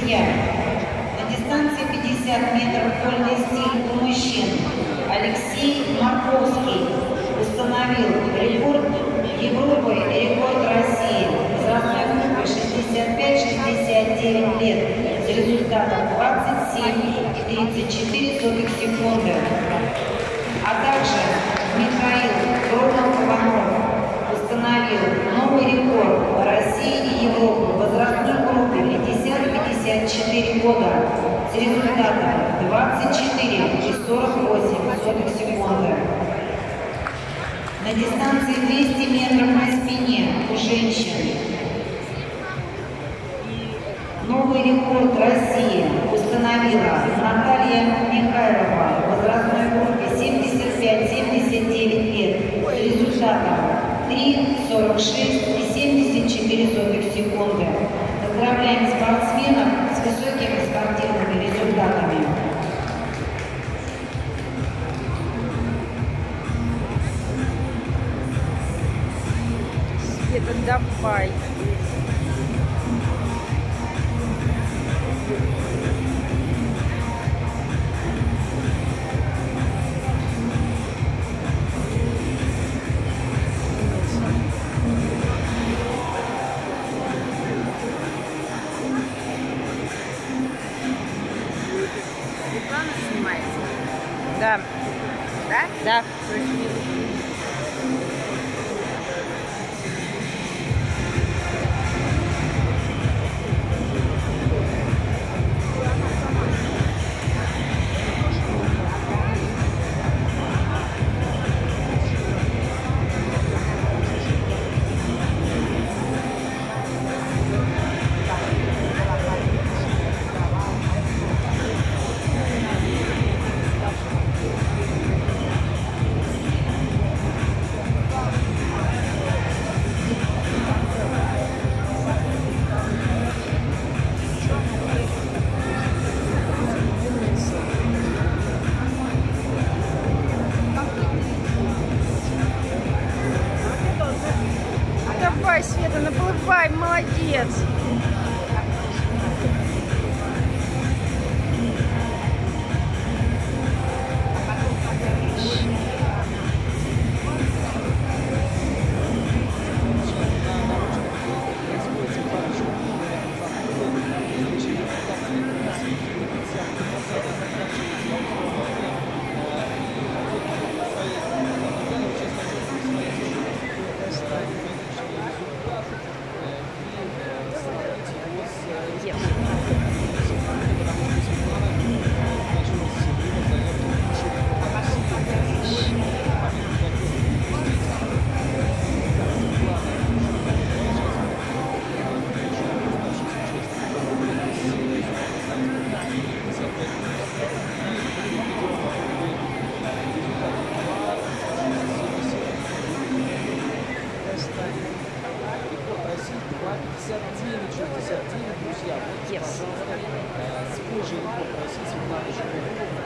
друзья, на дистанции 50 метров вольный стиль у мужчин Алексей Марковский установил рекорд Европы и рекорд России возрастной группы 65-69 лет с результатом 27,34 секунды. А также Михаил Громов-Иванов установил новый рекорд России и Европы в возрастной группе 50-54 года с результатом 24,48 секунды. На дистанции 200 метров на спине у женщин новый рекорд России установила Наталья Михайлова в возрастной группе 75-79 лет с результатом 3,46,74 секунды. Поздравляем спортсменов с высокими спортивными результатами. Света, давай. Светлана снимается? Да. Да? Да. Давай, Света, наплывай, молодец. Друзья, Yes. пожалуйста, свежий рекорд России Светланы Жирновой.